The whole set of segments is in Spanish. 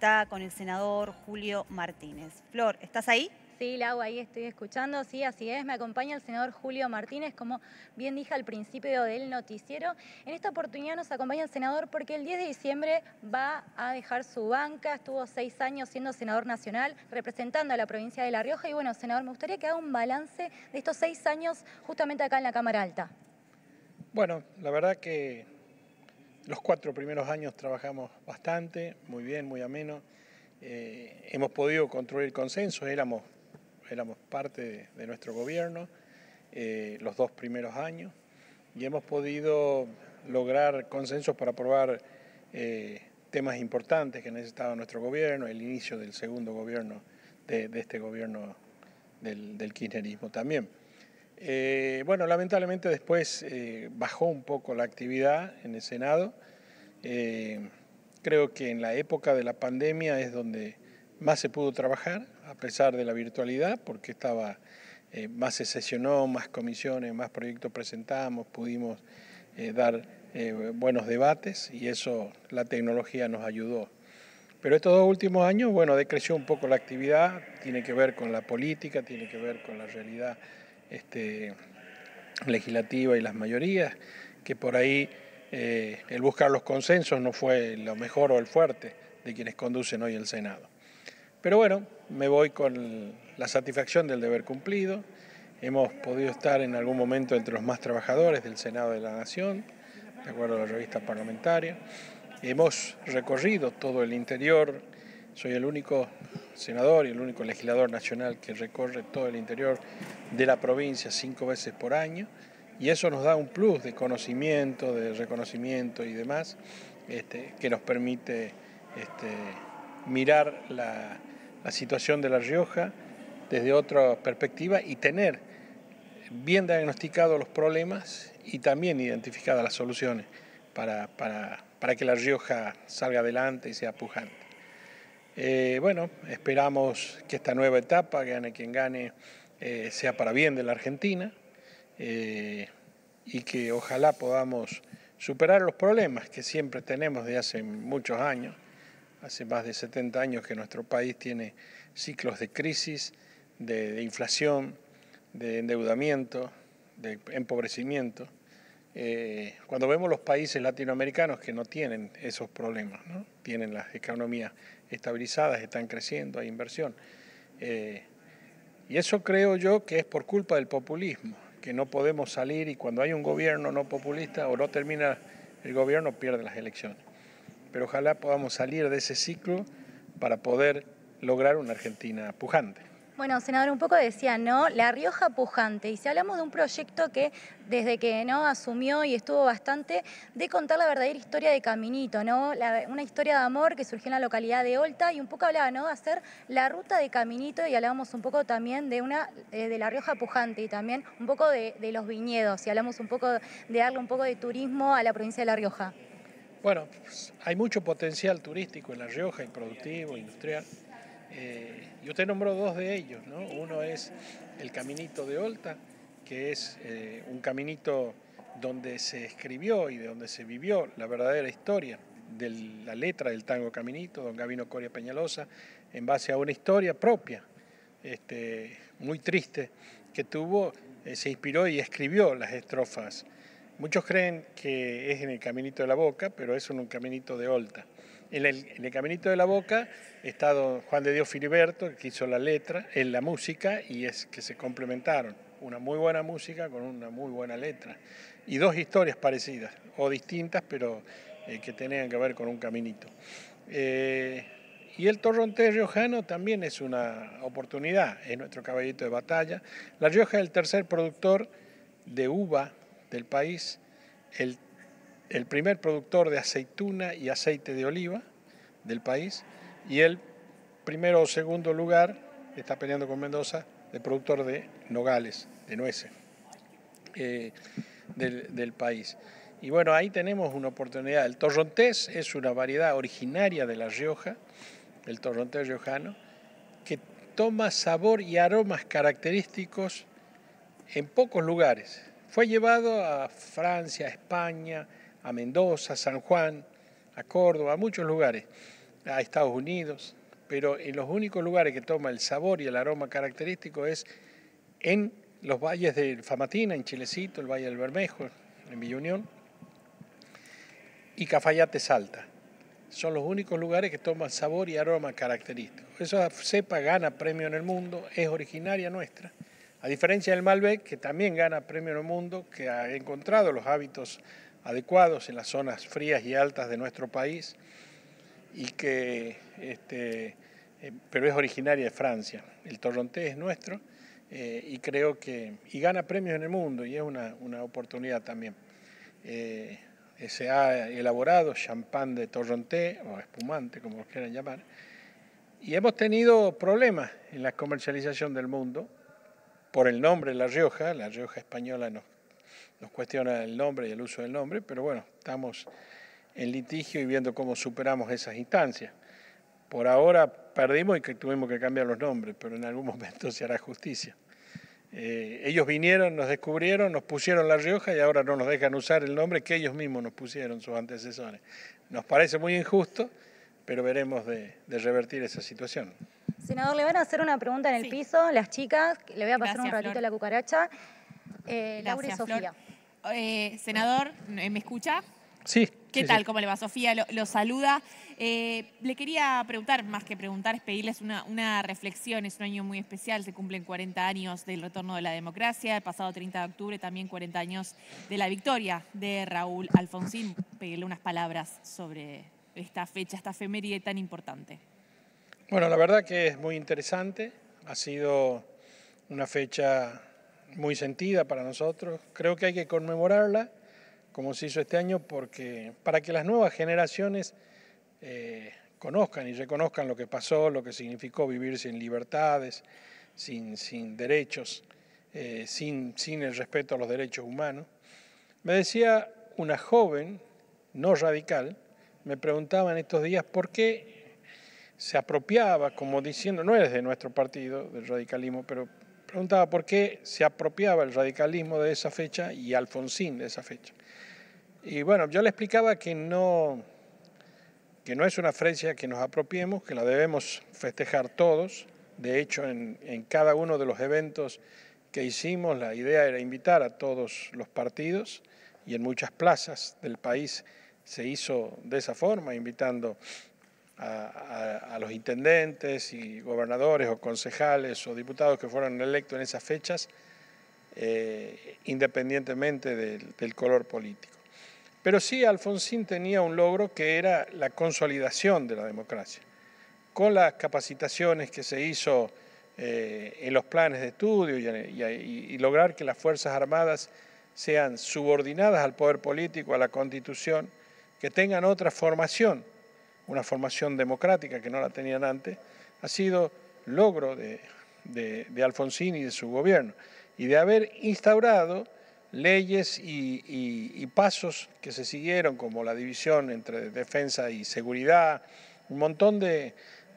está con el senador Julio Martínez. Flor, ¿estás ahí? Sí, Lau, ahí estoy escuchando, sí, así es. Me acompaña el senador Julio Martínez, como bien dije al principio del noticiero. En esta oportunidad nos acompaña el senador porque el 10 de diciembre va a dejar su banca. Estuvo 6 años siendo senador nacional, representando a la provincia de La Rioja. Y bueno, senador, me gustaría que haga un balance de estos 6 años justamente acá en la Cámara Alta. Bueno, la verdad que los 4 primeros años trabajamos bastante, muy bien, muy ameno. Hemos podido construir consensos, éramos parte de nuestro gobierno los 2 primeros años y hemos podido lograr consensos para aprobar temas importantes que necesitaba nuestro gobierno, el inicio del segundo gobierno de este gobierno del kirchnerismo también. Bueno, lamentablemente después bajó un poco la actividad en el Senado. Creo que en la época de la pandemia es donde más se pudo trabajar, a pesar de la virtualidad, porque más se sesionó, más comisiones, más proyectos presentamos, pudimos dar buenos debates y eso la tecnología nos ayudó. Pero estos 2 últimos años, bueno, decreció un poco la actividad, tiene que ver con la política, tiene que ver con la realidad legislativa y las mayorías, que por ahí el buscar los consensos no fue lo mejor o el fuerte de quienes conducen hoy el Senado. Pero bueno, me voy con la satisfacción del deber cumplido. Hemos podido estar en algún momento entre los más trabajadores del Senado de la Nación, de acuerdo a la revista parlamentaria. Hemos recorrido todo el interior, soy el único senador y el único legislador nacional que recorre todo el interior de la provincia 5 veces por año y eso nos da un plus de conocimiento, de reconocimiento y demás que nos permite mirar la situación de La Rioja desde otra perspectiva y tener bien diagnosticados los problemas y también identificadas las soluciones para que La Rioja salga adelante y sea pujante. Bueno, esperamos que esta nueva etapa, gane quien gane, sea para bien de la Argentina y que ojalá podamos superar los problemas que siempre tenemos desde hace muchos años. Hace más de 70 años que nuestro país tiene ciclos de crisis, de inflación, de endeudamiento, de empobrecimiento. Cuando vemos los países latinoamericanos que no tienen esos problemas, ¿no? Tienen las economías estabilizadas, están creciendo, hay inversión. Y eso creo yo que es por culpa del populismo, que no podemos salir y cuando hay un gobierno no populista o no termina el gobierno pierde las elecciones. Pero ojalá podamos salir de ese ciclo para poder lograr una Argentina pujante. Bueno, senador, un poco decía, ¿no? La Rioja pujante. Y si hablamos de un proyecto que desde que no asumió y estuvo bastante, de contar la verdadera historia de Caminito, ¿no? Una historia de amor que surgió en la localidad de Olta y un poco hablaba, ¿no? De hacer la ruta de Caminito y hablábamos un poco también de La Rioja pujante y también un poco de los viñedos y hablamos un poco de darle un poco de turismo a la provincia de La Rioja. Bueno, pues, hay mucho potencial turístico en La Rioja, y productivo, industrial. Y usted nombró 2 de ellos, ¿no? Uno es el Caminito de Olta, que es un caminito donde se escribió y de donde se vivió la verdadera historia de la letra del tango Caminito, don Gabino Coria Peñalosa, en base a una historia propia, muy triste, que tuvo, se inspiró y escribió las estrofas. Muchos creen que es en el Caminito de la Boca, pero es en un Caminito de Olta. En el Caminito de la Boca está don Juan de Dios Filiberto, que hizo la letra, la música, y es que se complementaron. Una muy buena música con una muy buena letra. Y 2 historias parecidas, o distintas, pero que tenían que ver con un caminito. Y el torrontés riojano también es una oportunidad, es nuestro caballito de batalla. La Rioja es el tercer productor de uva del país, el primer productor de aceituna y aceite de oliva del país y el primero o segundo lugar, está peleando con Mendoza, de productor de nogales, de nueces del país. Y bueno, ahí tenemos una oportunidad. El torrontés es una variedad originaria de La Rioja, el torrontés riojano, que toma sabor y aromas característicos en pocos lugares. Fue llevado a Francia, a España, a Mendoza, a San Juan, a Córdoba, a muchos lugares. a Estados Unidos, pero en los únicos lugares que toma el sabor y el aroma característico es en los valles de Famatina, en Chilecito, el Valle del Bermejo, en Villa Unión, y Cafayate, Salta. Son los únicos lugares que toman sabor y aroma característico. Esa cepa gana premio en el mundo, es originaria nuestra. A diferencia del Malbec, que también gana premio en el mundo, que ha encontrado los hábitos adecuados en las zonas frías y altas de nuestro país, y que, pero es originaria de Francia. El Torrontés es nuestro y creo que gana premios en el mundo y es una oportunidad también. Se ha elaborado champán de Torrontés o espumante, como lo quieran llamar, y hemos tenido problemas en la comercialización del mundo por el nombre La Rioja española nos cuestiona el nombre y el uso del nombre, pero bueno, estamos en litigio y viendo cómo superamos esas instancias. Por ahora perdimos y que tuvimos que cambiar los nombres, pero en algún momento se hará justicia. Ellos vinieron, nos descubrieron, nos pusieron La Rioja y ahora no nos dejan usar el nombre que ellos mismos nos pusieron, sus antecesores. Nos parece muy injusto, pero veremos de revertir esa situación. Senador, le van a hacer una pregunta en el piso, las chicas, le voy a pasar un ratito Flor. la cucaracha. Laura y Sofía. Senador, ¿me escucha? Sí. ¿Qué tal? ¿Cómo le va? Sofía lo saluda. Le quería preguntar, más que preguntar, es pedirles una reflexión. Es un año muy especial, se cumplen 40 años del retorno de la democracia. El pasado 30 de octubre también 40 años de la victoria de Raúl Alfonsín. Pedirle unas palabras sobre esta fecha, esta efeméride tan importante. Bueno, la verdad que es muy interesante. Ha sido una fecha muy sentida para nosotros. Creo que hay que conmemorarla, como se hizo este año, porque para que las nuevas generaciones conozcan y reconozcan lo que pasó, lo que significó vivir sin libertades, sin derechos, sin el respeto a los derechos humanos. Me decía una joven, no radical, me preguntaba en estos días por qué se apropiaba, como diciendo, no eres de nuestro partido, del radicalismo, pero preguntaba por qué se apropiaba el radicalismo de esa fecha y Alfonsín de esa fecha. Y bueno, yo le explicaba que no es una fecha que nos apropiemos, que la debemos festejar todos. De hecho, en cada uno de los eventos que hicimos, la idea era invitar a todos los partidos y en muchas plazas del país se hizo de esa forma, invitando a los intendentes y gobernadores o concejales o diputados que fueron electos en esas fechas, independientemente del color político. Pero sí, Alfonsín tenía un logro que era la consolidación de la democracia. Con las capacitaciones que se hizo en los planes de estudio y lograr que las Fuerzas Armadas sean subordinadas al poder político, a la Constitución, que tengan otra formación, una formación democrática que no la tenían antes, ha sido logro de Alfonsín y de su gobierno, y de haber instaurado leyes y pasos que se siguieron, como la división entre defensa y seguridad, un montón de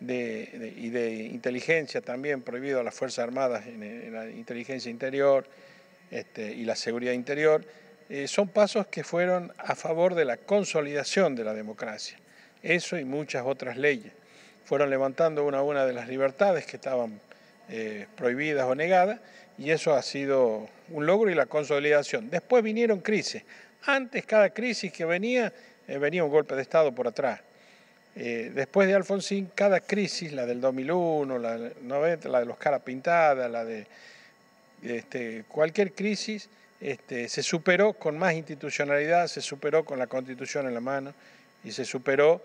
inteligencia también prohibido a las Fuerzas Armadas en la inteligencia interior y la seguridad interior, son pasos que fueron a favor de la consolidación de la democracia. Eso y muchas otras leyes. Fueron levantando una a una de las libertades que estaban prohibidas o negadas, y eso ha sido un logro y la consolidación. Después vinieron crisis. Antes, cada crisis que venía un golpe de Estado por atrás. Después de Alfonsín, cada crisis, la del 2001, la del 90, la de los caras pintadas, la de cualquier crisis, se superó con más institucionalidad, se superó con la Constitución en la mano y se superó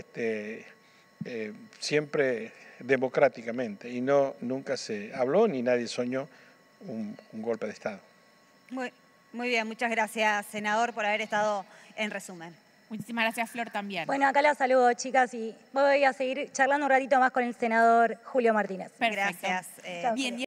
siempre democráticamente, y nunca se habló ni nadie soñó un golpe de Estado. Muy bien, muchas gracias, senador, por haber estado en resumen. Muchísimas gracias, Flor, también. Bueno, acá la saludo, chicas, y voy a seguir charlando un ratito más con el senador Julio Martínez. Perfecto. Gracias. Chao, Bien.